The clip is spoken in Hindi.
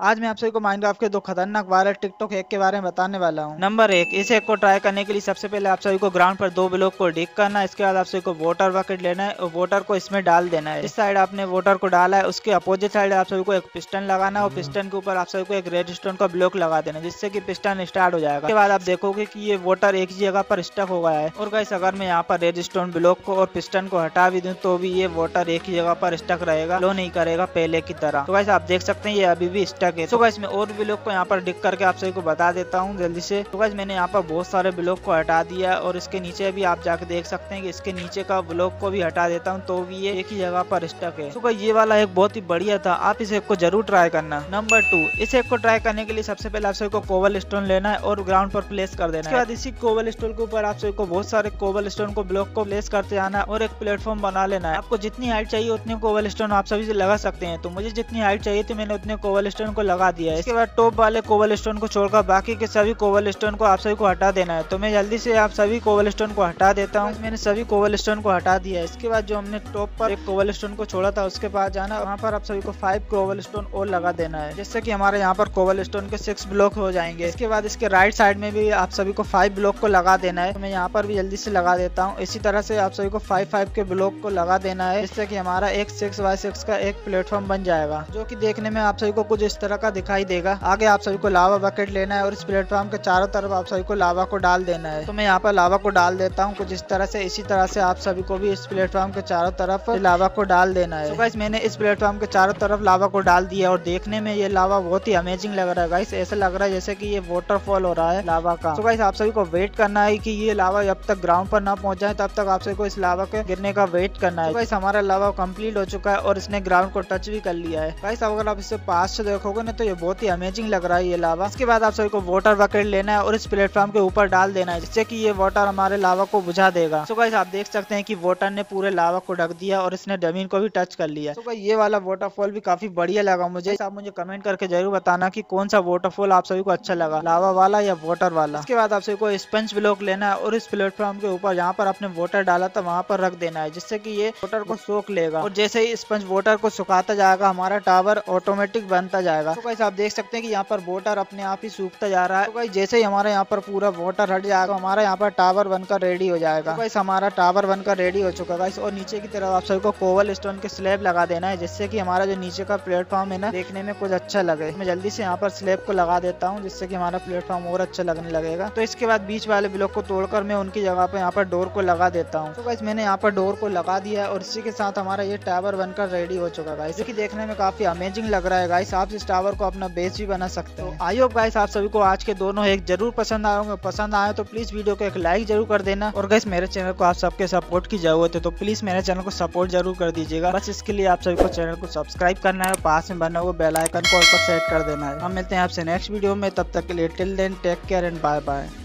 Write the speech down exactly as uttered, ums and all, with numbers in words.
आज मैं आप सभी को माइनक्राफ्ट के दो खतरनाक वायरल टिकटॉक हैक के बारे में बताने वाला हूँ। नंबर एक, इस हैक को ट्राई करने के लिए सबसे पहले आप सभी को ग्राउंड पर दो ब्लॉक को डिग करना है। इसके बाद आप सभी को वाटर बकेट लेना है और वाटर को इसमें डाल देना है। इस साइड आपने वाटर को डाला है, उसके अपोजिट साइड आप सभी को एक पिस्टन लगाना है और पिस्टन के ऊपर आप सभी को एक रेडस्टोन का ब्लॉक लगा देना है, जिससे कि पिस्टन स्टार्ट हो जाएगा। उसके बाद आप देखोगे कि ये वाटर एक ही जगह पर स्टक हो गया है। और गाइस, अगर मैं यहाँ पर रेडस्टोन ब्लॉक को और पिस्टन को हटा भी दूं तो भी ये वाटर एक ही जगह पर स्टक रहेगा, फ्लो नहीं करेगा पहले की तरह। तो गाइस, आप देख सकते हैं ये अभी भी स्टक है। तो गाइस, मैं और ब्लॉक को यहाँ पर डिग करके आप सभी को बता देता हूँ जल्दी से। तो गाइस, मैंने यहाँ पर बहुत सारे ब्लॉक को हटा दिया और इसके नीचे भी आप जाके देख सकते हैं कि इसके नीचे का ब्लॉक को भी हटा देता हूँ तो भी ये एक ही जगह पर स्टक है। तो गाइस, ये वाला एक बहुत ही बढ़िया था, आप इस हैक को जरूर ट्राई करना। नंबर टू, इस हैक को ट्राई करने के लिए सबसे पहले आप सभी को कोबल स्टोन लेना है और ग्राउंड पर प्लेस कर देना है। इसके बाद इसी कोबल स्टोन के ऊपर आप सभी को बहुत सारे कोबल स्टोन को ब्लॉक को प्लेस करते जाना है और एक प्लेटफॉर्म बना लेना है। आपको जितनी हाइट चाहिए उतने कोबल स्टोन आप सभी से लगा सकते हैं। तो मुझे जितनी हाइट चाहिए थी मैंने उतने कोबल स्टोन को लगा दिया है। इसके बाद टॉप वाले कोबल स्टोन को छोड़कर बाकी के सभी कोबल स्टोन को आप सभी को हटा देना है। तो मैं जल्दी से आप सभी कोबल स्टोन को हटा देता हूँ। मैंने सभी कोबल स्टोन को हटा दिया है। इसके बाद जो हमने टॉप पर एक कोबल स्टोन को छोड़ा था उसके पास जाना, वहाँ पर आप सभी को फाइव कोबल स्टोन और लगा देना है, जिससे कि हमारे यहाँ पर कोबल स्टोन के सिक्स ब्लॉक हो जाएंगे। इसके बाद इसके राइट साइड में भी आप सभी को फाइव ब्लॉक को लगा देना है। तो मैं यहाँ पर भी जल्दी से लगा देता हूँ। इसी तरह से आप सभी को फाइव फाइव के ब्लॉक को लगा देना है, जिससे कि हमारा एक सिक्स बाय सिक्स का एक प्लेटफॉर्म बन जाएगा, जो कि देखने में आप सभी को कुछ इस तरह का दिखाई देगा। आगे आप सभी को लावा बकेट लेना है और इस प्लेटफॉर्म के चारों तरफ आप सभी को लावा को डाल देना है। तो मैं यहाँ पर लावा को डाल देता हूँ कुछ इस तरह से। इसी तरह से आप सभी को भी इस प्लेटफॉर्म के चारों तरफ लावा को डाल देना है। तो गाइस, मैंने इस प्लेटफॉर्म के चारों तरफ लावा को डाल दिया और देखने में ये लावा बहुत ही अमेजिंग लग रहा है गाइस। ऐसा लग रहा है जैसे कि ये वाटरफॉल हो रहा है लावा का। तो गाइस, आप सभी को वेट करना है कि ये लावा जब तक ग्राउंड पर ना पहुंच जाए तब तक आप सभी को इस लावा के गिरने का वेट करना है। तो गाइस, हमारा लावा कंप्लीट हो चुका है और इसने ग्राउंड को टच भी कर लिया है। गाइस, अगर आप इसे पास से देखोगे ना तो ये बहुत ही अमेजिंग लग रहा है ये लावा। इसके बाद आप सभी को वाटर बकेट लेना है और इस प्लेटफॉर्म के ऊपर डाल देना है, जिससे कि ये वाटर हमारे लावा को बुझा देगा। तो गाइस, आप देख सकते हैं कि वाटर ने पूरे लावा को ढक दिया और इसने जमीन को भी टच कर लिया। तो गाइस, ये वाला वाटरफॉल भी काफी बढ़िया लगा मुझे। आप मुझे कमेंट करके जरूर बताना कि कौन सा वाटरफॉल आप सभी को अच्छा लगा, लावा वाला या वाटर वाला। इसके बाद आप सभी को स्पंज ब्लॉक लेना है और इस प्लेटफॉर्म के ऊपर जहाँ पर आपने वाटर डाला था वहाँ पर रख देना है, जिससे कि ये वाटर को सोख लेगा। और जैसे ही स्पंज वाटर को सुखाता जाएगा हमारा टावर ऑटोमेटिक बनता जाएगा। तो गाइस, आप देख सकते हैं कि यहाँ पर वाटर अपने आप ही सूखता जा रहा है। तो गाइस, जैसे ही हमारे यहाँ पर पूरा वाटर हट जाएगा हमारा यहाँ पर टावर बनकर रेडी हो जाएगा। तो गाइस, हमारा टावर बनकर रेडी हो चुका है गाइस। और नीचे की तरफ आप सभी को कोबल स्टोन के स्लैब लगा देना है, जिससे कि हमारा जो नीचे का प्लेटफॉर्म है ना देखने में कुछ अच्छा लगे। मैं जल्दी से यहाँ पर स्लैब को लगा देता हूँ, जिससे कि हमारा प्लेटफॉर्म और अच्छा लगने लगेगा। तो इसके बाद बीच वाले ब्लॉक को तोड़कर मैं उनकी जगह पे यहाँ पर डोर को लगा देता हूँ। तो गाइस, मैंने यहाँ पर डोर को लगा दिया और इसी के साथ हमारा ये टावर बनकर रेडी हो चुका है गाइस, जो कि देखने में काफी अमेजिंग लग रहा है गाइस। आप इस टावर को अपना बेस भी बना सकते हो। आई होप गाइस आप सभी को आज के दोनों हैक जरूर पसंद आए होंगे। पसंद आए तो प्लीज वीडियो को एक लाइक जरूर कर देना। और गाइस, मेरे चैनल को आप सबके सपोर्ट की जरूरत है, तो प्लीज मेरे चैनल को सपोर्ट जरूर कर दीजिएगा। बस इसके लिए आप सभी को चैनल को सब्सक्राइब करना है, पास में बना हुआ बेल आइकन को ऑल पर सेट कर देना है। हम मिलते हैं आपसे नेक्स्ट वीडियो में, तब तक के लिए till then take care and bye bye.